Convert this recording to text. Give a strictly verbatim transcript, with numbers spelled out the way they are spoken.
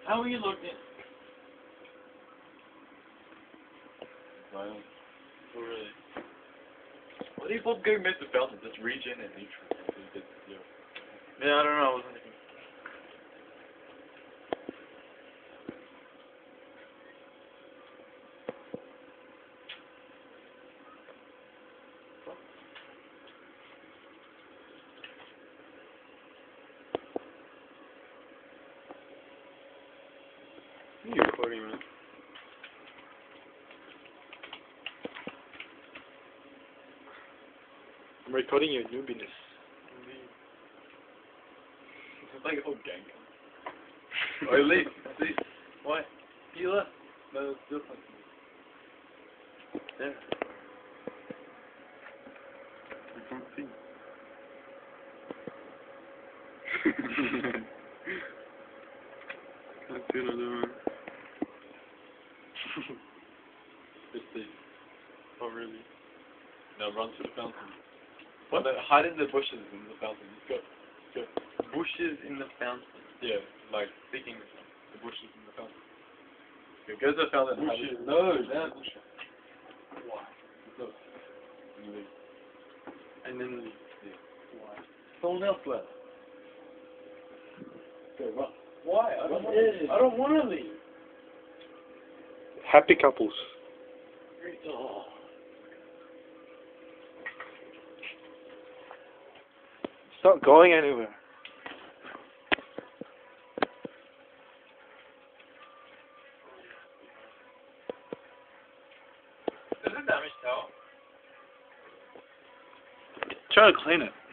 How are you looking? Wow. Oh, really? What do you both go miss the fountain? Just regen and neutral. Yeah, I don't know. I wasn't thinking. You're recording, man. I'm recording your noobiness. It's like a whole gang. Oh, leave. Leave. Why? You left. No, it's different. Yeah. You can't see. That's good, I don't know. Just see. Oh, really? Now run to the fountain. What? No, hide in the bushes in the fountain. Just go. Go. Bushes in the fountain. Yeah, like picking the bushes in the fountain. Okay, go to the fountain. and hide Bushes. it. No, that. Why? Look. And leave. And then leave. Yeah. Why? Someone else left. Go, run. Why? I don't want Yeah. to. I don't want to leave. Happy couples. Oh. It's not going anywhere. Is it damaged now? Try to clean it.